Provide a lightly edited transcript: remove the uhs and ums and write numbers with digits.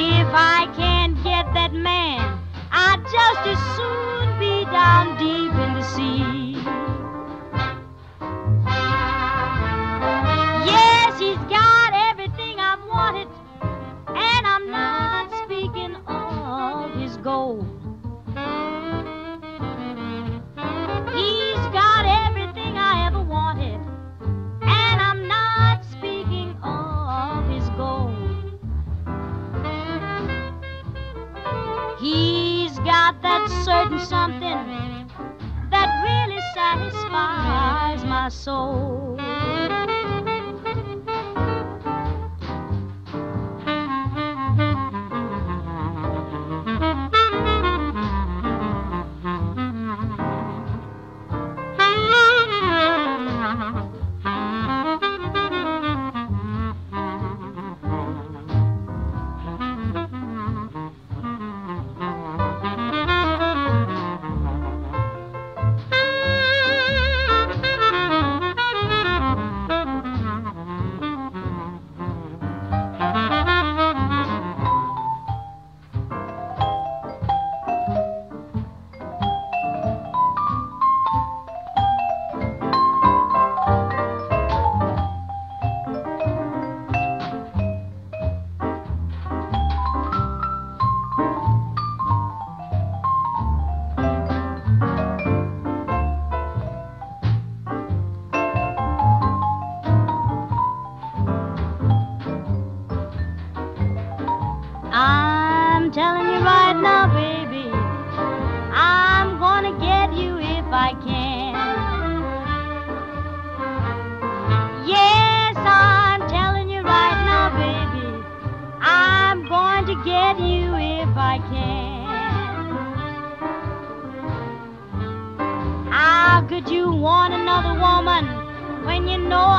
If I can't get that man, I'd just as soon be down deep in the sea. Yes, he's got everything I've wanted, and I'm not speaking of his gold. He's got everything I ever wanted, and I'm not speaking of his gold. He's got that certain something that really satisfies my soul. I'm telling you right now, baby, I'm gonna get you if I can. Yes, I'm telling you right now, baby, I'm going to get you if I can. How could you want another woman when you know